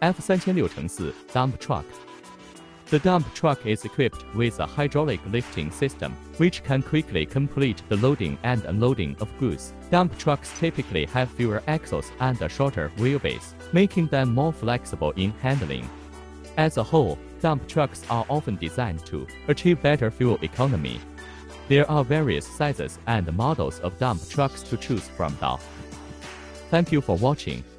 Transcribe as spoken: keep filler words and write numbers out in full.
F three thousand four dump truck. The dump truck is equipped with a hydraulic lifting system, which can quickly complete the loading and unloading of goods. Dump trucks typically have fewer axles and a shorter wheelbase, making them more flexible in handling. As a whole, dump trucks are often designed to achieve better fuel economy. There are various sizes and models of dump trucks to choose from now. Thank you for watching.